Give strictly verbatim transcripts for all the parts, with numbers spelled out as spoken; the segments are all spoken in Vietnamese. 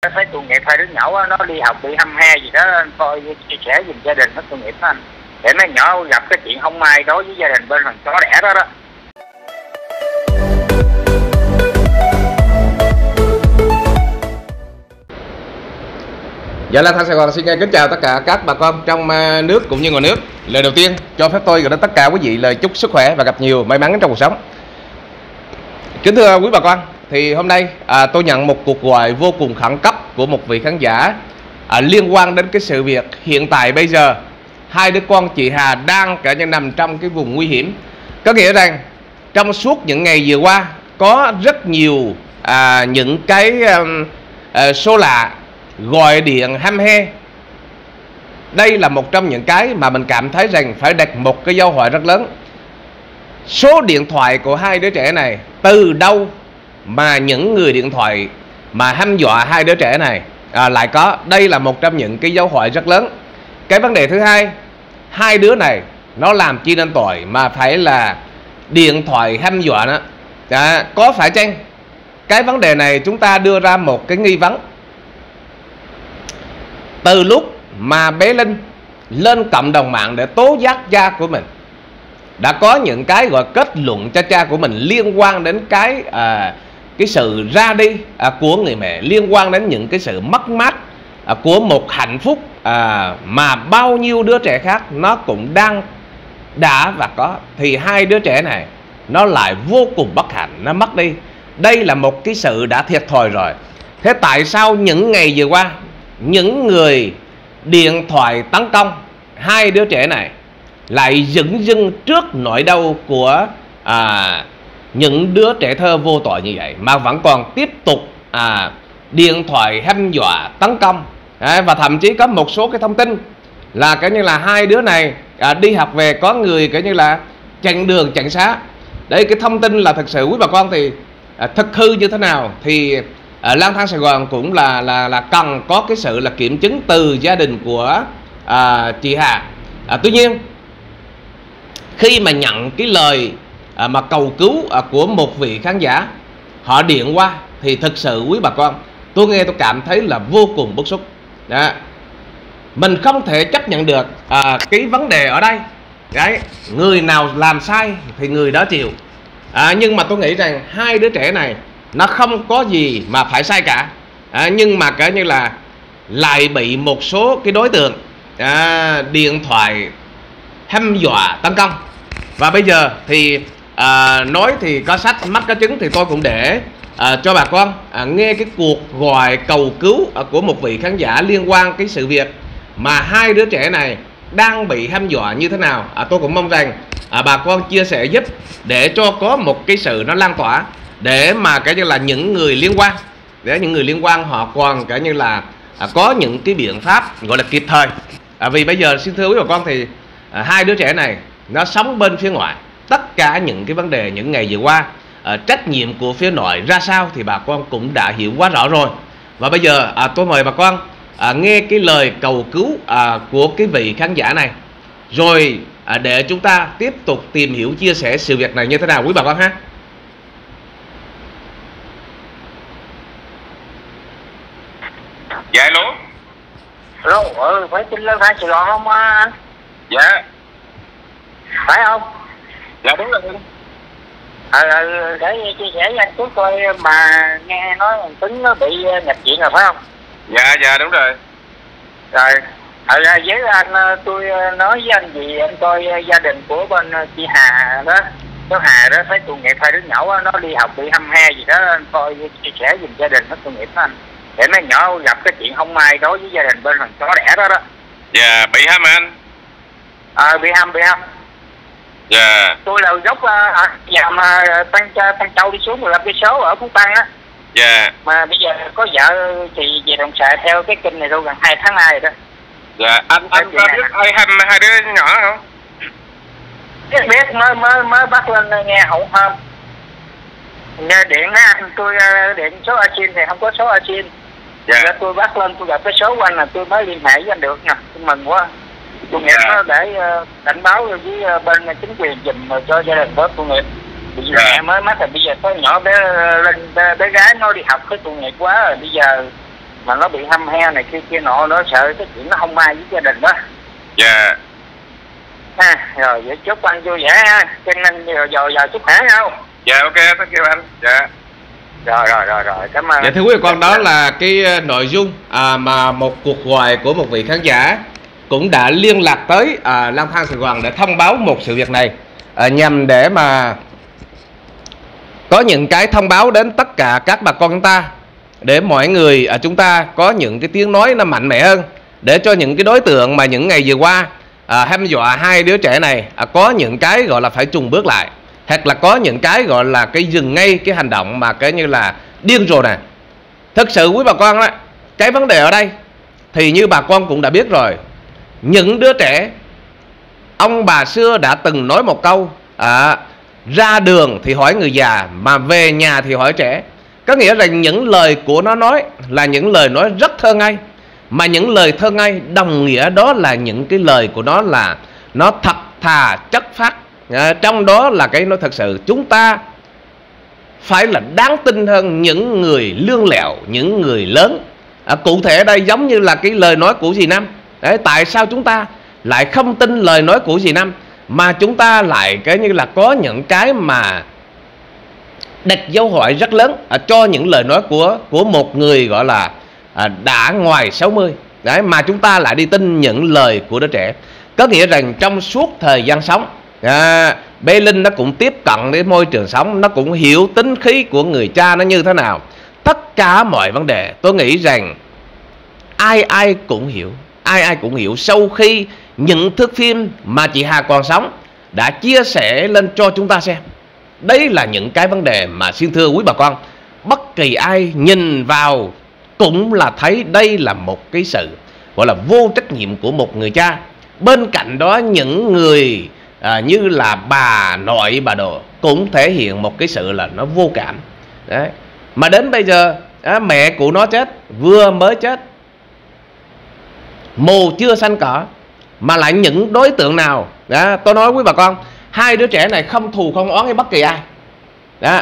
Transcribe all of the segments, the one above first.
thấy tội nghiệp hai đứa nhỏ nó đi học bị hăm he gì đó, coi chia sẻ giùm gia đình nó tội nghiệp đó anh, để mấy nhỏ gặp cái chuyện không may đối với gia đình bên thằng chó đẻ đó đó. Dạ Lan Thanh Sài Gòn xin kính chào tất cả các bà con trong nước cũng như ngoài nước. Lời đầu tiên cho phép tôi gửi đến tất cả quý vị lời chúc sức khỏe và gặp nhiều may mắn trong cuộc sống. Kính thưa quý bà con, thì hôm nay à, tôi nhận một cuộc gọi vô cùng khẩn cấp của một vị khán giả à, liên quan đến cái sự việc hiện tại bây giờ hai đứa con chị Hà đang cả nhân nằm trong cái vùng nguy hiểm. Có nghĩa rằng trong suốt những ngày vừa qua có rất nhiều à, những cái à, à, số lạ gọi điện hăm he. Đây là một trong những cái mà mình cảm thấy rằng phải đặt một cái dấu hỏi rất lớn. Số điện thoại của hai đứa trẻ này từ đâu mà những người điện thoại mà hăm dọa hai đứa trẻ này à, lại có? Đây là một trong những cái dấu hỏi rất lớn. Cái vấn đề thứ hai, hai đứa này nó làm chi nên tội mà phải là điện thoại hăm dọa nó à, có phải chăng? Cái vấn đề này chúng ta đưa ra một cái nghi vấn. Từ lúc mà bé Linh lên cộng đồng mạng để tố giác cha của mình, đã có những cái gọi kết luận cho cha của mình liên quan đến cái à, cái sự ra đi à, của người mẹ, liên quan đến những cái sự mất mát à, của một hạnh phúc à, mà bao nhiêu đứa trẻ khác nó cũng đang đã và có. Thì hai đứa trẻ này nó lại vô cùng bất hạnh, nó mất đi. Đây là một cái sự đã thiệt thòi rồi. Thế tại sao những ngày vừa qua những người điện thoại tấn công hai đứa trẻ này lại dửng dưng trước nỗi đau của à, những đứa trẻ thơ vô tội như vậy, mà vẫn còn tiếp tục à, điện thoại hăm dọa tấn công à, và thậm chí có một số cái thông tin là cái như là hai đứa này à, đi học về có người cái như là chặn đường chặn xá. Đấy, cái thông tin là thật sự quý bà con thì à, thực hư như thế nào thì à, Lang Thang Sài Gòn cũng là là là cần có cái sự là kiểm chứng từ gia đình của à, chị Hà. À, tuy nhiên khi mà nhận cái lời à, mà cầu cứu à, của một vị khán giả họ điện qua thì thực sự quý bà con, tôi nghe tôi cảm thấy là vô cùng bức xúc. Đó. Mình không thể chấp nhận được à, cái vấn đề ở đây. Đấy, người nào làm sai thì người đó chịu. À, nhưng mà tôi nghĩ rằng hai đứa trẻ này nó không có gì mà phải sai cả. À, nhưng mà cả như là lại bị một số cái đối tượng à, điện thoại hăm dọa tấn công. Và bây giờ thì à, nói thì có sách mắt có chứng, thì tôi cũng để à, cho bà con à, nghe cái cuộc gọi cầu cứu à, của một vị khán giả liên quan cái sự việc mà hai đứa trẻ này đang bị hăm dọa như thế nào. à, Tôi cũng mong rằng à, bà con chia sẻ giúp để cho có một cái sự nó lan tỏa, để mà cái như là những người liên quan, để những người liên quan họ còn cái như là à, có những cái biện pháp gọi là kịp thời. à, Vì bây giờ xin thưa quý bà con thì à, hai đứa trẻ này nó sống bên phía ngoại. Tất cả những cái vấn đề những ngày vừa qua à, trách nhiệm của phía nội ra sao thì bà con cũng đã hiểu quá rõ rồi. Và bây giờ à, tôi mời bà con à, nghe cái lời cầu cứu à, của cái vị khán giả này, rồi à, để chúng ta tiếp tục tìm hiểu chia sẻ sự việc này như thế nào quý bà con ha. Dạ luôn. Alo, ừ, phải tin Lang Thang Sài Gòn không anh? Dạ. Phải không? Dạ đúng rồi. Ờ, ừ, để chia sẻ với anh chút coi, mà nghe nói thằng Tuấn nó bị nhập viện rồi phải không? Dạ, dạ đúng rồi. Rồi, ờ, với anh tôi nói với anh gì, anh coi gia đình của bên chị Hà đó, cháu Hà đó, thấy tội nghiệp hai đứa nhỏ nó đi học bị hăm he gì đó, anh coi chia sẻ giùm gia đình nó tội nghiệp đó anh, để mấy nhỏ gặp cái chuyện không may đối với gia đình bên thằng chó đẻ đó đó. Dạ, bị hăm anh. Ờ, bị hăm, bị hăm. Dạ. Tôi là gốc à, nhà mà tăng tăng Châu đi xuống mười lăm cây số ở Phú Tân á. Dạ. Mà bây giờ có vợ thì về đồng xạ theo cái kênh này đâu gần hai tháng nay rồi đó. Dạ, anh anh có biết ai hăm hai đứa nhỏ không? Biết, mới mới mới bắt lên nghe hậu hôm. Nghe điện á, tôi điện số Asin thì không có số Asin. Dạ. Rồi tôi bắt lên, tôi gặp cái số của anh là tôi mới liên hệ với anh được nè, tôi mừng quá. Tôi nghĩ dạ. nó để uh, cảnh báo với bên chính quyền dùm cho gia đình bớt tội nghiệp. Bây giờ dạ. mẹ mới mất rồi, bây giờ có nhỏ bé lên bé, bé gái nó đi học cái tội nghiệp quá rồi, bây giờ mà nó bị hăm he này kia kia nọ, nó sợ cái chuyện nó không ai với gia đình đó. Dạ. À, rồi vậy chúc anh vui vẻ ha, cho nên giờ giờ giờ chúc khỏe không? Dạ ok, thank you anh. Dạ. Rồi rồi rồi rồi, cảm ơn. Dạ thưa quý vị con, đó là cái nội dung à, mà một cuộc gọi của một vị khán giả cũng đã liên lạc tới à, Lang Thang Sài Gòn để thông báo một sự việc này, à, nhằm để mà có những cái thông báo đến tất cả các bà con chúng ta, để mọi người à, chúng ta có những cái tiếng nói nó mạnh mẽ hơn, để cho những cái đối tượng mà những ngày vừa qua à, hăm dọa hai đứa trẻ này à, có những cái gọi là phải chùng bước lại, hoặc là có những cái gọi là cái dừng ngay cái hành động mà cái như là điên rồ này. Thực sự quý bà con đó, cái vấn đề ở đây thì như bà con cũng đã biết rồi, những đứa trẻ, ông bà xưa đã từng nói một câu à, ra đường thì hỏi người già, mà về nhà thì hỏi trẻ. Có nghĩa là những lời của nó nói là những lời nói rất thơ ngây, mà những lời thơ ngây đồng nghĩa đó là những cái lời của nó là nó thật thà chất phác. À, trong đó là cái nó thật sự chúng ta phải là đáng tin hơn những người lương lẹo, những người lớn. À, cụ thể ở đây giống như là cái lời nói của dì Năm. Đấy, tại sao chúng ta lại không tin lời nói của dì Năm, mà chúng ta lại cái như là có những cái mà đặt dấu hỏi rất lớn à, cho những lời nói của của một người gọi là à, đã ngoài sáu mươi. Đấy, mà chúng ta lại đi tin những lời của đứa trẻ. Có nghĩa rằng trong suốt thời gian sống, à, bé Linh nó cũng tiếp cận đến môi trường sống, nó cũng hiểu tính khí của người cha nó như thế nào. Tất cả mọi vấn đề tôi nghĩ rằng ai ai cũng hiểu, ai ai cũng hiểu sau khi những thước phim mà chị Hà còn sống đã chia sẻ lên cho chúng ta xem. Đấy là những cái vấn đề mà xin thưa quý bà con, bất kỳ ai nhìn vào cũng là thấy đây là một cái sự gọi là vô trách nhiệm của một người cha. Bên cạnh đó những người à, như là bà nội bà đồ cũng thể hiện một cái sự là nó vô cảm. Đấy, mà đến bây giờ à, mẹ của nó chết, vừa mới chết, mồ chưa xanh cỏ, mà lại những đối tượng nào đó, tôi nói quý bà con, hai đứa trẻ này không thù không oán với bất kỳ ai đó.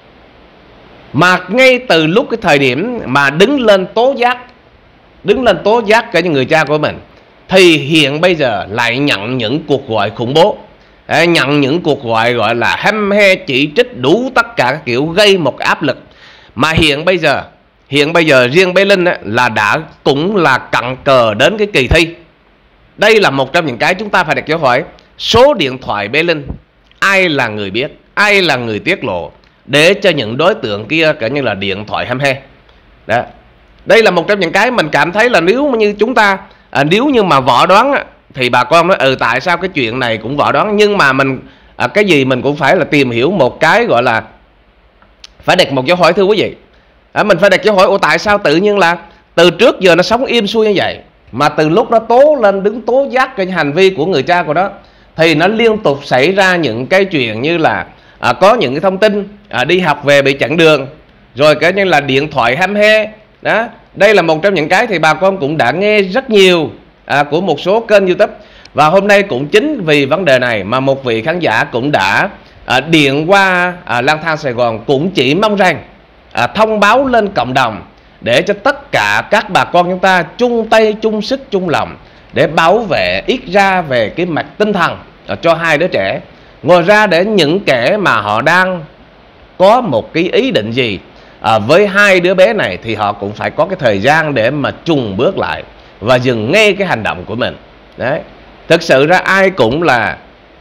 Mà ngay từ lúc cái thời điểm mà đứng lên tố giác, đứng lên tố giác cả những người cha của mình, thì hiện bây giờ lại nhận những cuộc gọi khủng bố, nhận những cuộc gọi gọi là hăm he chỉ trích đủ tất cả các kiểu, gây một áp lực. Mà hiện bây giờ hiện bây giờ riêng bé Linh là đã cũng là cận cờ đến cái kỳ thi. Đây là một trong những cái chúng ta phải đặt dấu hỏi. Số điện thoại bé Linh ai là người biết, ai là người tiết lộ để cho những đối tượng kia cả như là điện thoại hăm he đó. Đây là một trong những cái mình cảm thấy là nếu như chúng ta à, nếu như mà võ đoán thì bà con nói ừ tại sao cái chuyện này cũng võ đoán. Nhưng mà mình à, cái gì mình cũng phải là tìm hiểu một cái gọi là phải đặt một dấu hỏi thưa quý vị. À, mình phải đặt dấu hỏi ủa tại sao tự nhiên là từ trước giờ nó sống im xuôi như vậy, mà từ lúc nó tố lên đứng tố giác cái hành vi của người cha của đó thì nó liên tục xảy ra những cái chuyện như là à, có những cái thông tin à, đi học về bị chặn đường, rồi cái như là điện thoại hăm he đó. Đây là một trong những cái thì bà con cũng đã nghe rất nhiều à, của một số kênh YouTube. Và hôm nay cũng chính vì vấn đề này mà một vị khán giả cũng đã à, điện qua à, Lang Thang Sài Gòn, cũng chỉ mong rằng à, thông báo lên cộng đồng để cho tất cả các bà con chúng ta chung tay chung sức chung lòng để bảo vệ ít ra về cái mặt tinh thần à, cho hai đứa trẻ. Ngoài ra để những kẻ mà họ đang có một cái ý định gì à, với hai đứa bé này thì họ cũng phải có cái thời gian để mà chùng bước lại và dừng ngay cái hành động của mình. Đấy, thực sự ra ai cũng là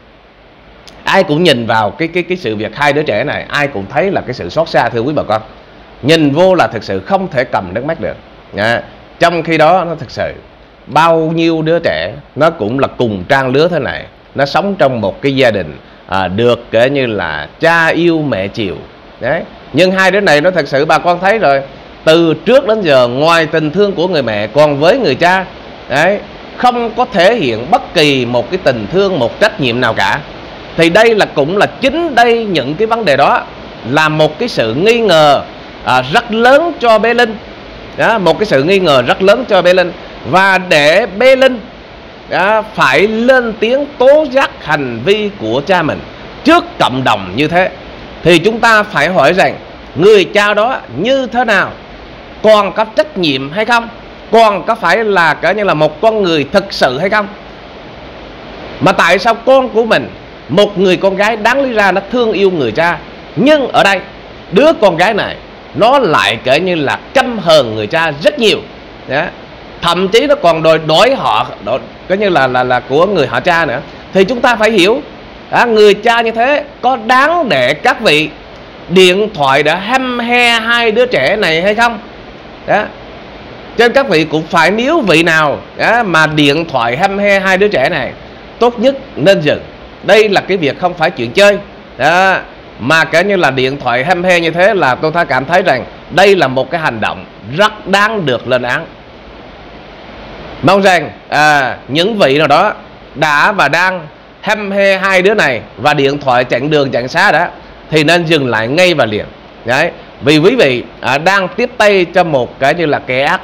ai cũng nhìn vào cái cái cái sự việc hai đứa trẻ này, ai cũng thấy là cái sự xót xa thưa quý bà con. Nhìn vô là thực sự không thể cầm nước mắt được à, trong khi đó nó thực sự bao nhiêu đứa trẻ nó cũng là cùng trang lứa thế này, nó sống trong một cái gia đình à, được kể như là cha yêu mẹ chiều. Đấy, nhưng hai đứa này nó thật sự bà con thấy rồi, từ trước đến giờ ngoài tình thương của người mẹ còn với người cha, đấy, không có thể hiện bất kỳ một cái tình thương, một trách nhiệm nào cả. Thì đây là cũng là chính đây những cái vấn đề đó là một cái sự nghi ngờ à, rất lớn cho bé Linh đó, một cái sự nghi ngờ rất lớn cho bé Linh. Và để bé Linh đó, phải lên tiếng tố giác hành vi của cha mình trước cộng đồng như thế, thì chúng ta phải hỏi rằng người cha đó như thế nào con có trách nhiệm hay không, con có phải là cỡ như là một con người thực sự hay không. Mà tại sao con của mình, một người con gái đáng lý ra nó thương yêu người cha, nhưng ở đây đứa con gái này nó lại kể như là căm hờn người cha rất nhiều. Đó. Thậm chí nó còn đòi đổi họ, đổi, cái như là, là là của người họ cha nữa. Thì chúng ta phải hiểu, đó, người cha như thế có đáng để các vị điện thoại đã hăm he hai đứa trẻ này hay không? Đó. Cho nên các vị cũng phải, nếu vị nào đó, mà điện thoại hăm he hai đứa trẻ này, tốt nhất nên dừng. Đây là cái việc không phải chuyện chơi đó. Mà kể như là điện thoại hăm he như thế là tôi ta cảm thấy rằng đây là một cái hành động rất đáng được lên án. Mong rằng à, những vị nào đó đã và đang hăm he hai đứa này và điện thoại chặn đường chặn xá đó, thì nên dừng lại ngay và liền. Đấy. Vì quý vị à, đang tiếp tay cho một cái như là kẻ ác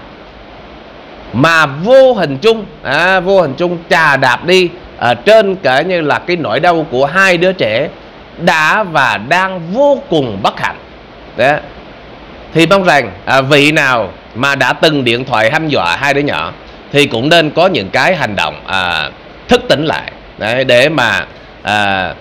mà vô hình chung à, vô hình chung chà đạp đi à, trên cái như là cái nỗi đau của hai đứa trẻ đã và đang vô cùng bất hạnh. Đó. Thì mong rằng à, vị nào mà đã từng điện thoại hăm dọa hai đứa nhỏ thì cũng nên có những cái hành động à, thức tỉnh lại. Đấy, để mà à,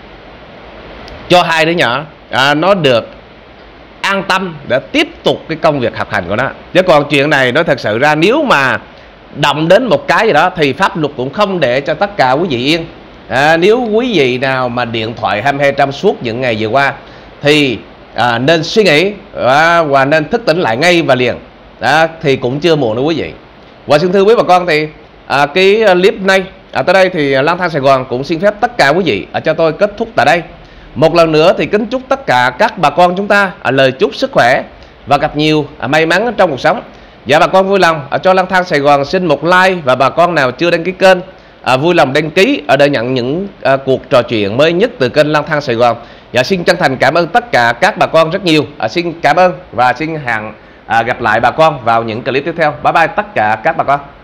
cho hai đứa nhỏ à, nó được an tâm để tiếp tục cái công việc học hành của nó. Chứ còn chuyện này nó thật sự ra, nếu mà động đến một cái gì đó thì pháp luật cũng không để cho tất cả quý vị yên. à, Nếu quý vị nào mà điện thoại hăm he trong suốt những ngày vừa qua thì à, nên suy nghĩ à, và nên thức tỉnh lại ngay và liền. Đó, thì cũng chưa muộn nữa quý vị. Và xin thưa quý bà con, thì à, cái clip này à, tới đây thì Lang Thang Sài Gòn cũng xin phép tất cả quý vị à, cho tôi kết thúc tại đây. Một lần nữa thì kính chúc tất cả các bà con chúng ta à, lời chúc sức khỏe và gặp nhiều à, may mắn trong cuộc sống. Dạ bà con vui lòng à, cho Lang Thang Sài Gòn xin một like, và bà con nào chưa đăng ký kênh à, vui lòng đăng ký ở để nhận những à, cuộc trò chuyện mới nhất từ kênh Lang Thang Sài Gòn. Dạ xin chân thành cảm ơn tất cả các bà con rất nhiều. à, Xin cảm ơn và xin hẹn à, gặp lại bà con vào những clip tiếp theo. Bye bye tất cả các bà con.